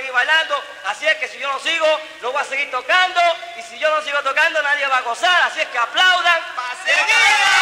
seguir bailando, así es que si yo no sigo, lo voy a seguir tocando, y si yo no sigo tocando, nadie va a gozar, así es que aplaudan. ¡Pa' seguir!